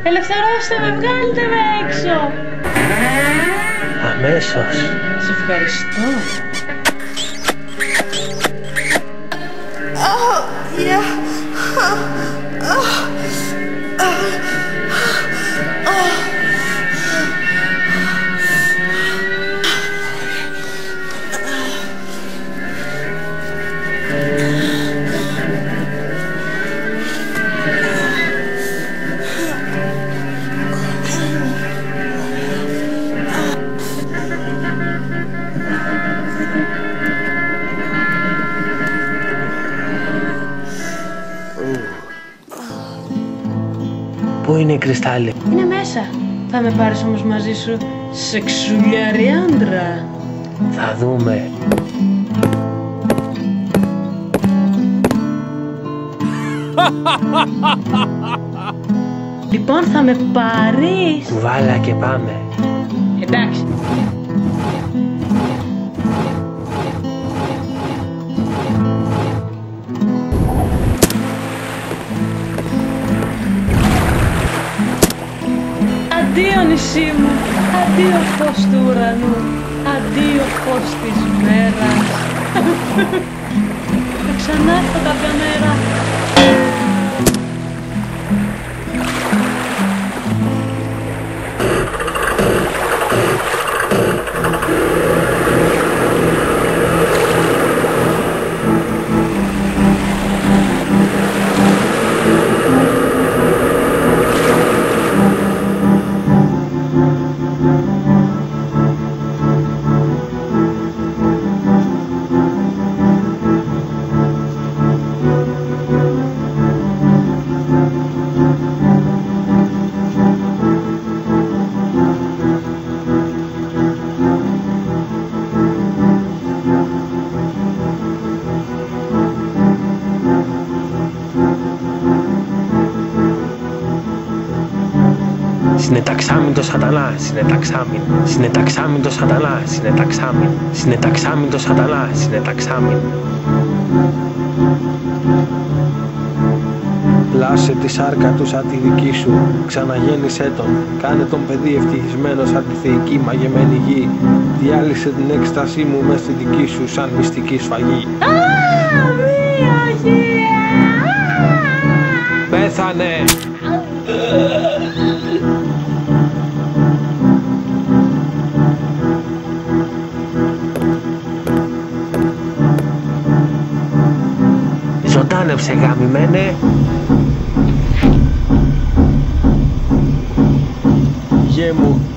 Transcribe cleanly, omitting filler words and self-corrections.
Ελευθερώστε με, βγάλτε με έξω. Αμέσως. Σε ευχαριστώ. Πού είναι η Κρυστάλλη? Είναι μέσα. Θα με πάρεις όμως μαζί σου, σεξουλιαρή άντρα? Θα δούμε. Λοιπόν, θα με πάρεις? Κουβάλα και πάμε. Εντάξει. Αντίο νησί μου, αντίο φως του ουρανού, αντίο φως της μέρας. Θα ξανάρθω κάποια μέρα. Συνεταξάμιν το σατανά, συνεταξάμιν. Συνεταξάμιν το σατανά, συνεταξάμιν. Συνεταξάμιν το σατανά, συνεταξάμιν. Λάσε τη σάρκα του σαν τη δική σου, ξαναγέννησέ τον. Κάνε τον παιδί ευτυχισμένο σαν τη θεϊκή μαγεμένη γη. Διάλυσε την έκστασή μου μες στη δική σου σαν μυστική σφαγή. Πέθανε! Ζωντάνεψε γαμημένε. Γε μου,